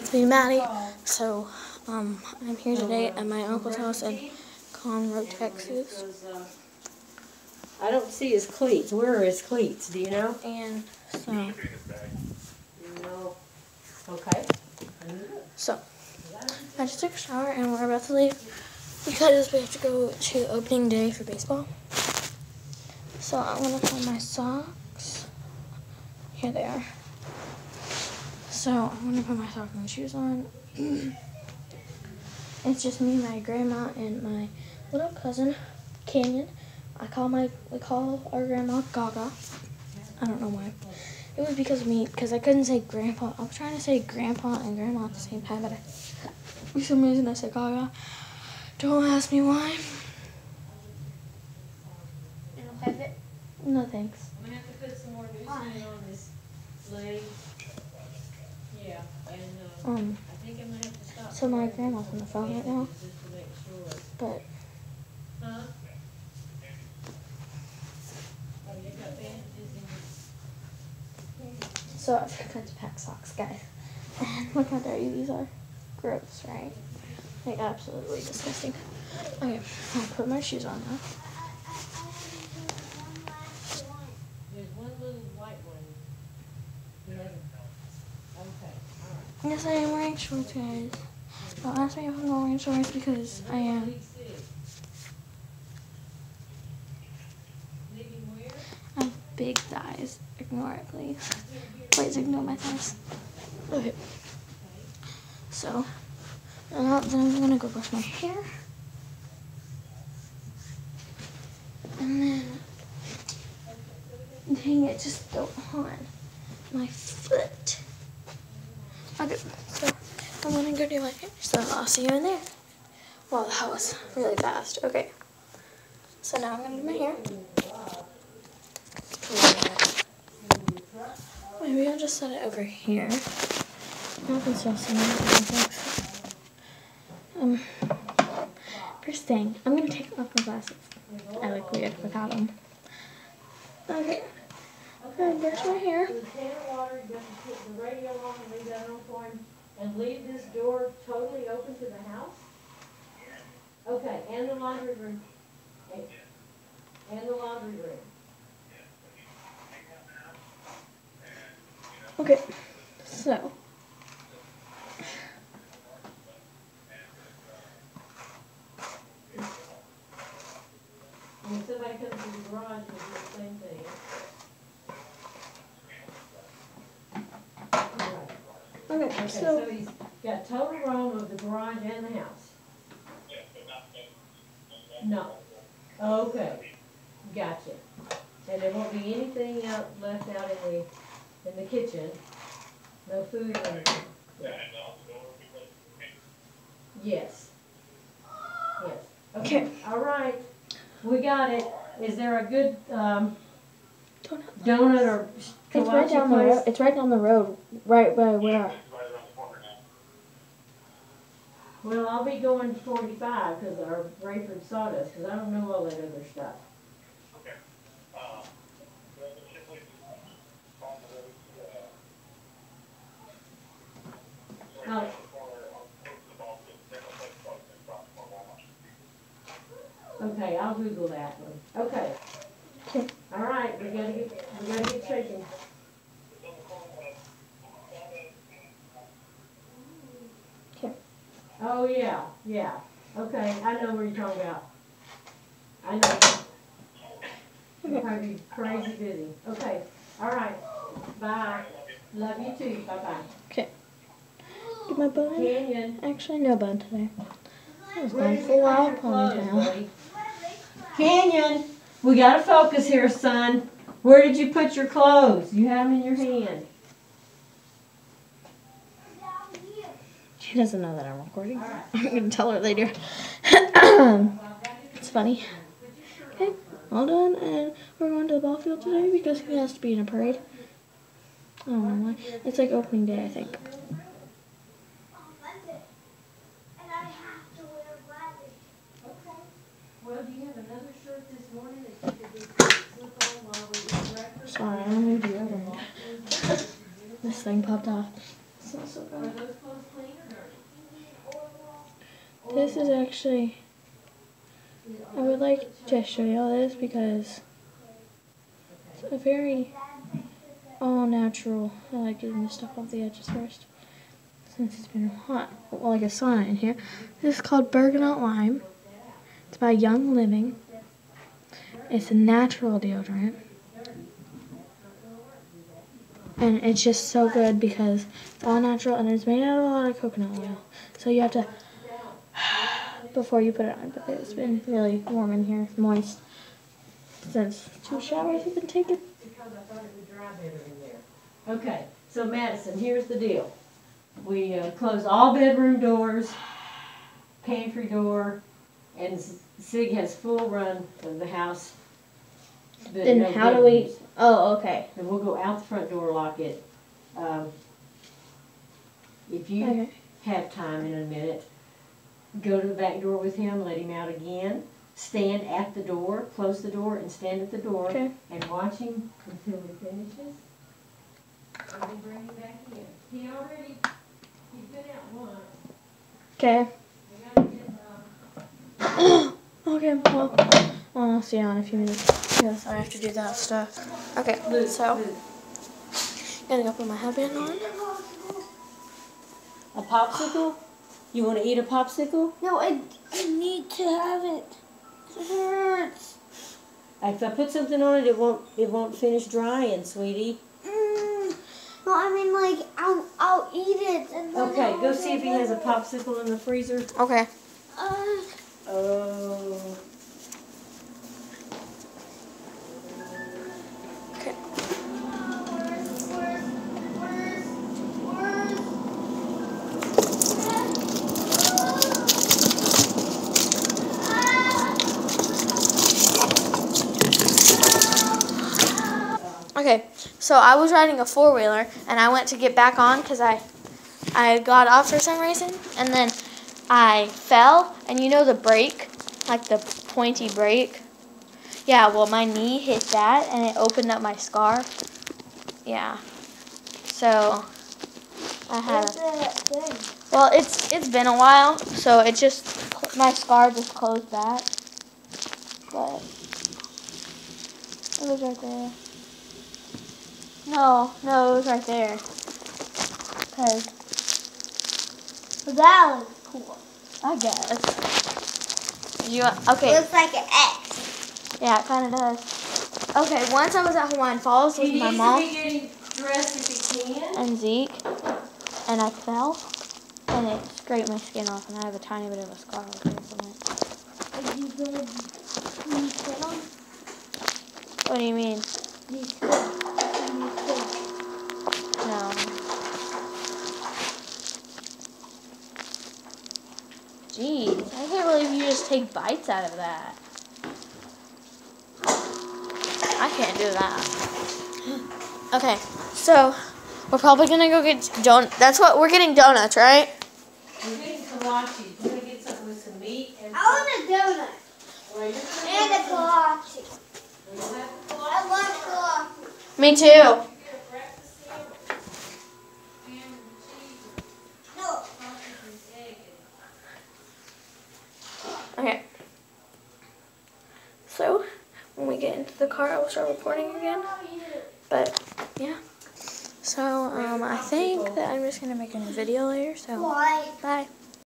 me Maddie. So, I'm here today at my uncle's house in Conroe, Texas. I don't see his cleats. Where are his cleats? Do you know? And so, No. Okay. So, I just took a shower and we're about to leave because we have to go to opening day for baseball. So, I'm gonna find my socks. Here they are. So, I'm gonna put my socks and shoes on. It's just me, my grandma, and my little cousin, Canyon. We call our grandma Gaga. I don't know why. It was because of me, because I couldn't say grandpa. I was trying to say grandpa and grandma at the same time, but for some reason I said Gaga. Don't ask me why. You don't have it? No thanks. I'm gonna have to put some more loosening on this leg. Yeah, and I think I'm gonna have to stop. So my grandma's on the phone right now, just to make sure. but Huh? Oh, you got bandages in so I forgot to pack socks, guys. And look how dirty these are. Gross, right? Like absolutely disgusting. Okay, I'll put my shoes on now. There's one little white one. He hasn't. Okay, alright. Yes, I am wearing shorts, guys. Don't ask me if I'm not wearing shorts because I am. I have big thighs. Ignore it, please. Please ignore my thighs. Okay. So, then I'm gonna go brush my hair. And then, dang it, just go on my foot. Okay, so I'm gonna go do my hair. So I'll see you in there. Wow, that was really fast. Okay. So now I'm gonna do my hair. Maybe I'll just set it over here. I can still see it. First thing, I'm gonna take off my glasses. I look weird without them. Okay. I'm gonna brush my hair. With a can of water, you're going to put the radio on and leave that on for him, and leave this door totally open to the house? Okay, and the laundry room. And the laundry room. Okay, so. When somebody comes to the garage, we'll do the same thing. Okay, So he's got total roam of the garage and the house? No. Okay, gotcha. And there won't be anything left out in the kitchen? No food or anything? Yes. Yes. Okay, all right. We got it. Is there a good donut or It's right down the road. It's right down the road, right by where. Well, I'll be going 45 because our Rayford sawdust, because I don't know all that other stuff. Okay. Oh. Okay, I'll Google that one. Okay. Okay. All right, we gotta get shaking. Okay. Oh yeah, yeah. Okay, I know where you're talking about. I know. You're probably crazy busy. Okay. All right. Bye. Love you too. Bye bye. Okay. Get my bun. Canyon. Actually, no bun today. I was going full out ponytail. Canyon, we gotta focus here, son. Where did you put your clothes? You have them in your hand. She doesn't know that I'm recording. I'm gonna tell her later. It's funny. Okay, all done, and we're going to the ball field today because he has to be in a parade. I don't know why. It's like opening day, I think. Well, do you have another shirt this morning that you could slip on while we eat breakfast? Sorry, I'm gonna do it. This thing popped off. smells so Are good. those clothes clean or dirty? This is actually, I would like to show you all this because it's a very all natural. I like getting the stuff off the edges first since it's been hot. Well, like a sauna in here. This is called Bergamot Lime. It's by Young Living. It's a natural deodorant. And it's just so good because it's all natural and it's made out of a lot of coconut oil. So you have to, before you put it on, but it's been really warm in here, moist, since 2 showers have been taken. Because I thought it would dry better in there. Okay, so Madison, here's the deal. We close all bedroom doors, pantry door, and Sig has full run of the house. Then how do we, oh, okay. And we'll go out the front door, lock it. If you have time in a minute, go to the back door with him, let him out again, stand at the door, close the door, and stand at the door, and watch him until he finishes. And then bring him back in. He's been out once. Okay. We gotta get, Okay, well, I'll see you in a few minutes. Yes, I have to do that stuff. Okay, so, gotta go put my headband on. a popsicle? You want to eat a popsicle? No, I need to have it. It hurts. If I put something on it, it won't finish drying, sweetie. No, I mean like I'll eat it. And then Okay, go see if he has a popsicle in the freezer. Okay. Oh. Okay. Okay, so I was riding a four-wheeler, and I went to get back on because I got off for some reason, and then I fell, and you know the brake, like the pointy brake? Yeah, well, my knee hit that, and it opened up my scar. Yeah. So, I had... Well, it's been a while, so it just, my scar just closed back. But, it was right there. No, it was right there. Because that was cool, I guess. Okay. Looks like an X. Yeah, it kind of does. Okay, once I was at Hawaiian Falls with my mom and Zeke, and I fell, and it scraped my skin off, and I have a tiny bit of a scar right there from it. Are you going to sit on What do you mean? these kids? No. Jeez, I can't believe you just take bites out of that. I can't do that. Okay, so we're probably gonna go get donuts. We're getting donuts, right? We're getting kolaches. We're gonna get something with some meat and. I want a donut. Well, And a kolache. I want kolache. Me too. No. Okay. So, when we get into the car, I will start recording again. But, yeah. So, I think that I'm just going to make a new video later. So, Why? bye.